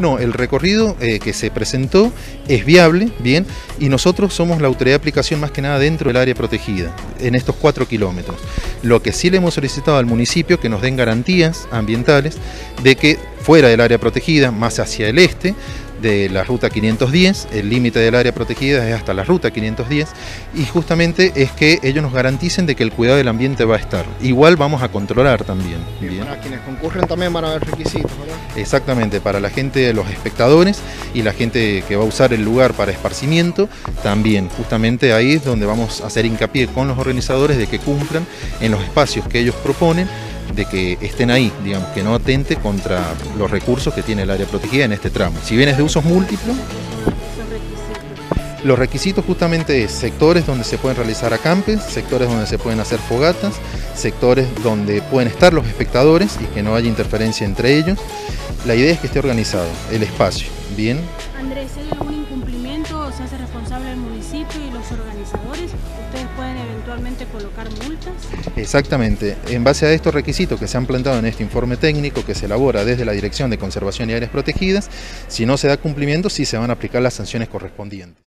No, el recorrido que se presentó es viable, bien, y nosotros somos la autoridad de aplicación más que nada dentro del área protegida, en estos 4 kilómetros. Lo que sí le hemos solicitado al municipio que nos den garantías ambientales de que fuera del área protegida, más hacia el este, de la ruta 510, el límite del área protegida es hasta la ruta 510, y justamente es que ellos nos garanticen de que el cuidado del ambiente va a estar. Igual vamos a controlar también. Bien. Para quienes concurren también van a haber requisitos, ¿verdad? Exactamente, para la gente, los espectadores y la gente que va a usar el lugar para esparcimiento, también justamente ahí es donde vamos a hacer hincapié con los organizadores de que cumplan en los espacios que ellos proponen, de que estén ahí, digamos, que no atente contra los recursos que tiene el área protegida en este tramo. Si bien es de usos múltiples, los requisitos justamente es sectores donde se pueden realizar acampes, sectores donde se pueden hacer fogatas, sectores donde pueden estar los espectadores y que no haya interferencia entre ellos. La idea es que esté organizado el espacio, ¿bien? Andrés, ¿hay algún incumplimiento? ¿Se hace responsable el municipio y los organizadores? ¿Ustedes pueden eventualmente colocar multas? Exactamente. En base a estos requisitos que se han planteado en este informe técnico que se elabora desde la Dirección de Conservación y Áreas Protegidas, si no se da cumplimiento, sí se van a aplicar las sanciones correspondientes.